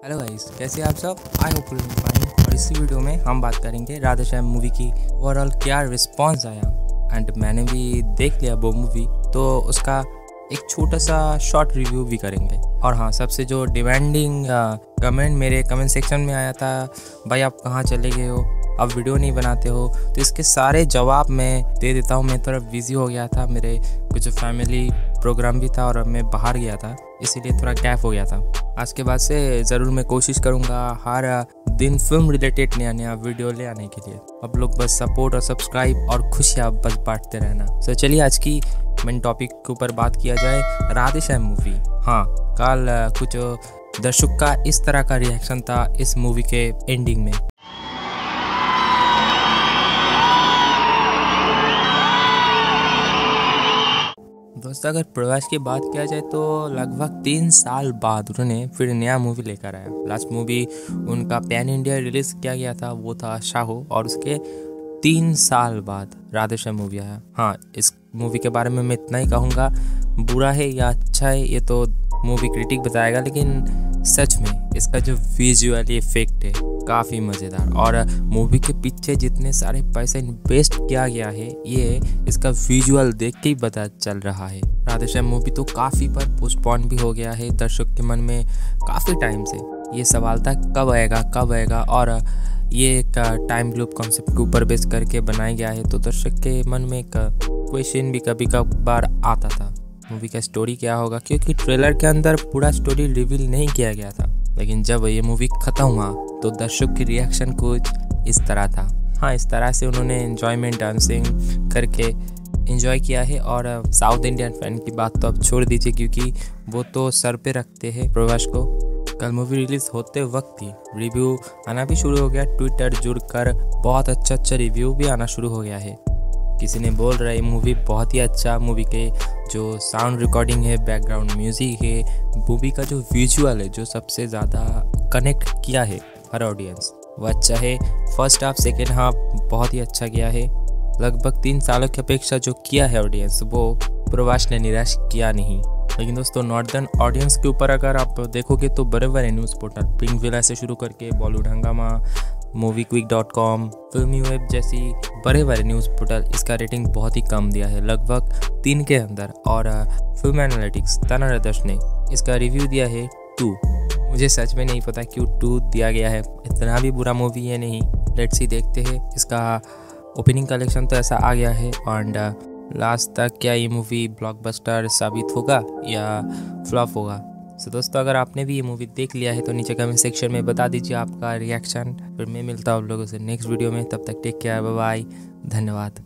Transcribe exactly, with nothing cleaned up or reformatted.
Hello guys, कैसे हैं आप सब। I hope you fine. और इसी वीडियो में हम बात करेंगे राधेश्याम मूवी की ओवरऑल क्या रिस्पांस आया। एंड मैंने भी देख लिया वो मूवी, तो उसका एक छोटा सा शॉर्ट रिव्यू भी करेंगे। और हाँ, सबसे जो डिमांडिंग कमेंट मेरे कमेंट सेक्शन में आया था, भाई आप कहाँ चले गए हो, अब वीडियो नहीं बनाते हो, तो इसके सारे जवाब मैं दे देता हूँ। मैं थोड़ा बिजी हो गया था, मेरे कुछ फैमिली प्रोग्राम भी था और मैं बाहर गया था, इसीलिए थोड़ा गैप हो गया था। आज के बाद से ज़रूर मैं कोशिश करूँगा हर दिन फिल्म रिलेटेड नया नया वीडियो ले आने के लिए। अब लोग बस सपोर्ट और सब्सक्राइब और खुशियाँ बस बांटते रहना। तो चलिए आज की मेन टॉपिक के ऊपर बात किया जाए, राधेश्याम मूवी। हाँ, कल कुछ दर्शक का इस तरह का रिएक्शन था इस मूवी के एंडिंग में। दोस्तों, अगर प्रवास की बात किया जाए तो लगभग तीन साल बाद उन्होंने फिर नया मूवी लेकर आया। लास्ट मूवी उनका पैन इंडिया रिलीज किया गया था, वो था शाहो, और उसके तीन साल बाद राधेश्याम मूवी आया। हाँ, इस मूवी के बारे में मैं इतना ही कहूँगा, बुरा है या अच्छा है ये तो मूवी क्रिटिक बताएगा, लेकिन सच में इसका जो विजुअल इफेक्ट है काफ़ी मज़ेदार। और मूवी के पीछे जितने सारे पैसे इन्वेस्ट किया गया है, ये इसका विजुअल देख के ही पता चल रहा है। राधेश्याम मूवी तो काफ़ी बार पोस्टपोन भी हो गया है। दर्शक के मन में काफ़ी टाइम से ये सवाल था कब आएगा कब आएगा, और ये एक टाइम लूप कॉन्सेप्ट के ऊपर बेस करके बनाया गया है, तो दर्शक के मन में एक क्वेश्चन भी कभी कभार आता था, मूवी का स्टोरी क्या होगा, क्योंकि ट्रेलर के अंदर पूरा स्टोरी रिवील नहीं किया गया था। लेकिन जब ये मूवी ख़त्म हुआ तो दर्शक की रिएक्शन कुछ इस तरह था। हाँ, इस तरह से उन्होंने एन्जॉयमेंट डांसिंग करके एंजॉय किया है। और साउथ इंडियन फैन की बात तो अब छोड़ दीजिए, क्योंकि वो तो सर पे रखते हैं प्रवास को। कल मूवी रिलीज होते वक्त ही रिव्यू आना भी शुरू हो गया। ट्विटर जुड़कर बहुत अच्छा अच्छा रिव्यू भी आना शुरू हो गया है। किसी ने बोल रहा है मूवी बहुत ही अच्छा, मूवी के जो साउंड रिकॉर्डिंग है, बैकग्राउंड म्यूजिक है, मूवी का जो विजुअल है, जो सबसे ज़्यादा कनेक्ट किया है हर ऑडियंस, वो अच्छा है। फर्स्ट हाफ सेकेंड हाफ बहुत ही अच्छा गया है। लगभग तीन सालों की अपेक्षा जो किया है ऑडियंस, वो प्रवास ने निराश किया नहीं। लेकिन दोस्तों, नॉर्दर्न ऑडियंस के ऊपर अगर आप देखोगे तो बड़े बड़े न्यूज़ पोर्टल, पिंक विला से शुरू करके Bollywood Hungama, movie quick dot com, Filmy web जैसी बड़े बड़े न्यूज़ पोर्टल इसका रेटिंग बहुत ही कम दिया है, लगभग तीन के अंदर। और फिल्म एनालिटिक्स तनारदर्श ने इसका रिव्यू दिया है टू। मुझे सच में नहीं पता क्यों टू दिया गया है, इतना भी बुरा मूवी है नहीं। लेट्स सी, देखते हैं। इसका ओपनिंग कलेक्शन तो ऐसा आ गया है, एंड लास्ट तक क्या ये मूवी ब्लॉकबस्टर साबित होगा या फ्लॉप होगा। सो दोस्तों, अगर आपने भी ये मूवी देख लिया है तो नीचे कमेंट सेक्शन में बता दीजिए आपका रिएक्शन। फिर मैं मिलता हूँ आप लोगों से नेक्स्ट वीडियो में। तब तक टेक केयर, बाय बाय, धन्यवाद।